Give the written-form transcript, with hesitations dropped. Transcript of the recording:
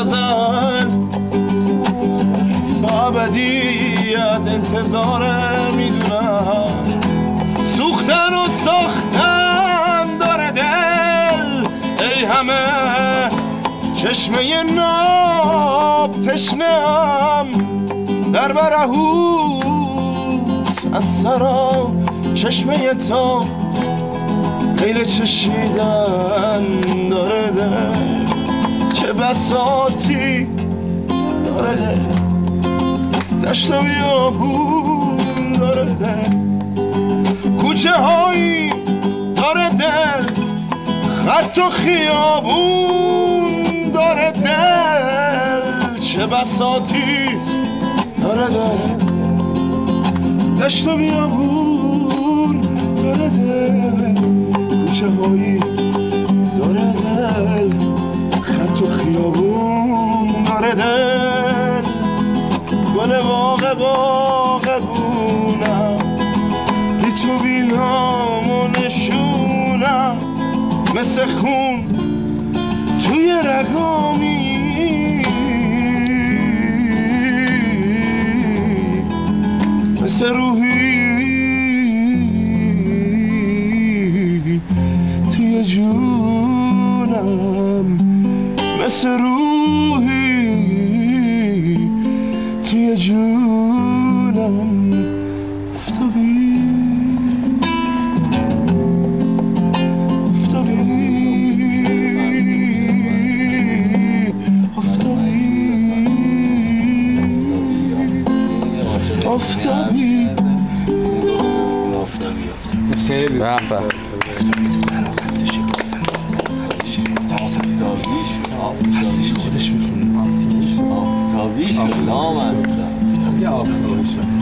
ازل تا ابدیت انتظاره میدونم سوختن و ساختن داره دل ای همه چشمه ناب تشنم در برهوز از سرا چشمه تو میل چشیدن داره دل چه بساطی داره دل دشت و بیابون داره دل کوچه هایی داره دل خط و خیابون داره دل چه بساطی داره دل دشت و بیابون داره دل کوچه هایی داره دل خط و خیابون داره دل گل باغبونم بی تو بینام و نشونم مثل خون توی رگامی مثل روحی توی جونم مثل روحی توی جونم آفتابی خیلی هستش خودش میتونه آفتابی شد